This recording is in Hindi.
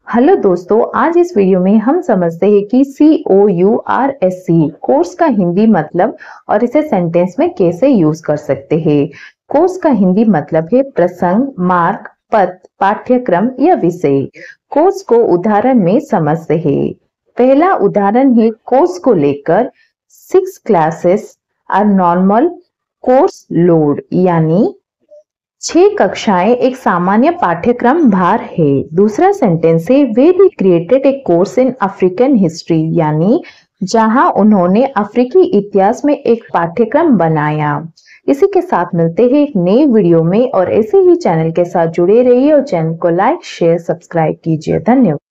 हेलो दोस्तों, आज इस वीडियो में हम समझते हैं कि COURSC कोर्स का हिंदी मतलब और इसे सेंटेंस में कैसे यूज कर सकते हैं। कोर्स का हिंदी मतलब है प्रसंग, मार्ग, पद, पाठ्यक्रम या विषय। कोर्स को उदाहरण में समझते हैं। पहला उदाहरण है कोर्स को लेकर 6 classes are normal course load, यानी 6 कक्षाएं एक सामान्य पाठ्यक्रम भार है। दूसरा सेंटेंस है we we created a course in African history, यानी जहां उन्होंने अफ्रीकी इतिहास में एक पाठ्यक्रम बनाया। इसी के साथ मिलते हैं एक नए वीडियो में और ऐसे ही चैनल के साथ जुड़े रहिए और चैनल को लाइक, शेयर, सब्सक्राइब कीजिए। धन्यवाद।